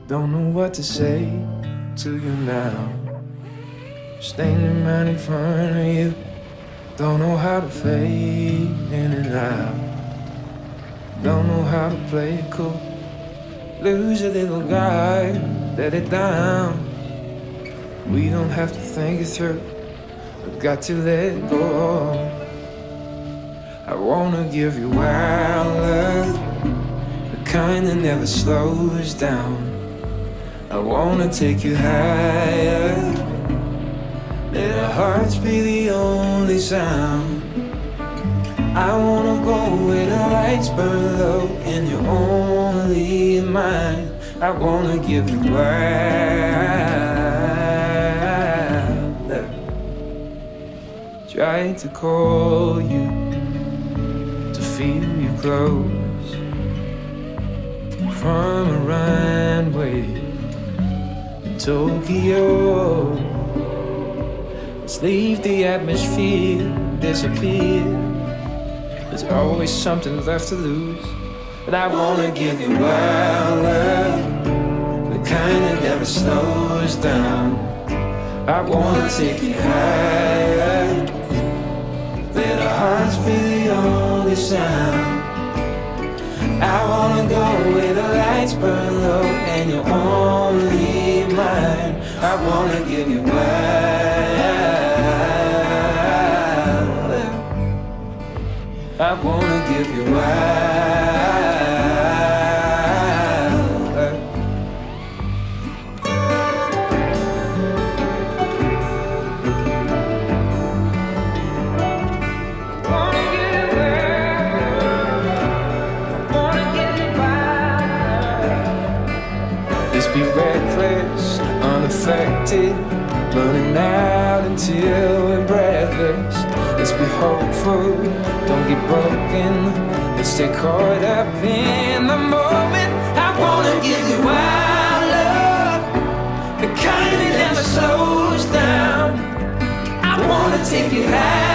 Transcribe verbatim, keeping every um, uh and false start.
Don't know what to say to you now. Standing right in front of you. Don't know how to fade in and out. Don't know how to play it cool. Lose a little guy, let it down. We don't have to think it through. I've got to let go. I wanna give you wild love, the kind that never slows down. I wanna take you higher, let our hearts be the only sound. I wanna go where the lights burn low and you're only mine. I wanna give you wild love. Trying to call you, to feel you close, from a runway in Tokyo. Let's leave the atmosphere, disappear. There's always something left to lose. But I wanna give you wild love, the kind that never slows down. I wanna take you higher, let our hearts be the only sound. I wanna go where the lights burn low and you're only mine. I wanna give you wild love. I wanna give you wild love. Wanna give you wild, wanna give you wild. Let's be reckless, unaffected, burning out until we're breathless. Let's be hopeful, don't get broken. Let's stay caught up in the moment. I wanna give you wild love, the kind that never slows down. I wanna take you high.